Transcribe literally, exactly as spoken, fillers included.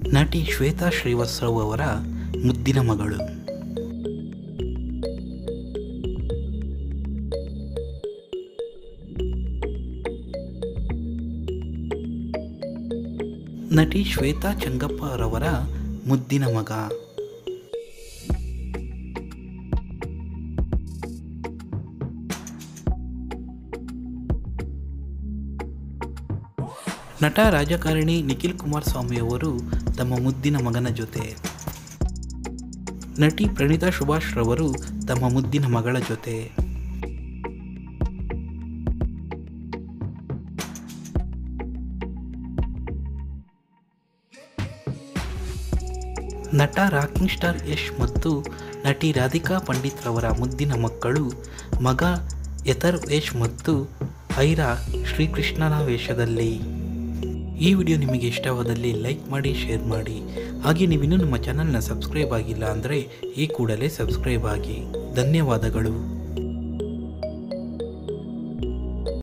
ನಟಿ ಶ್ವೇತಾ ಶ್ರೀವಾಸ್ತವ್ ಅವರ ಮುದ್ದಿನ ಮಗಳು. ನಟಿ ಶ್ವೇತಾ ಚಂಗಪ್ಪ ರವರ ಮುದ್ದಿನ ಮಗ. ನಟ ರಾಜಕಾರಣಿ ನಿಖಿಲ್ ಕುಮಾರಸ್ವಾಮಿ ಅವರು ತಮ್ಮ ಮುದ್ದಿನ ಮಗನ ಜೊತೆ, ನಟಿ ಪ್ರಣೀತಾ ಸುಭಾಷ್ ರವರು ತಮ್ಮ ಮುದ್ದಿನ ಮಗಳ ಜೊತೆ, ನಟ ರಾಕಿಂಗ್ ಸ್ಟಾರ್ ಯಶ್ ಮತ್ತು ನಟಿ ರಾಧಿಕಾ ಪಂಡಿತ್ ರವರ ಮುದ್ದಿನ ಮಕ್ಕಳು ಮಗ ಯತರ್ ಯಶ್ ಮತ್ತು ಐರಾ ಶ್ರೀಕೃಷ್ಣನ ವೇಷದಲ್ಲಿ. ಈ ವಿಡಿಯೋ ನಿಮಗೆ ಇಷ್ಟವಾದಲ್ಲಿ ಲೈಕ್ ಮಾಡಿ, ಶೇರ್ ಮಾಡಿ. ಹಾಗೆ ನೀವಿನ್ನೂ ನಮ್ಮ ಚಾನಲ್ನ ಸಬ್ಸ್ಕ್ರೈಬ್ ಆಗಿಲ್ಲ ಅಂದರೆ ಈ ಕೂಡಲೇ ಸಬ್ಸ್ಕ್ರೈಬ್ ಆಗಿ. ಧನ್ಯವಾದಗಳು.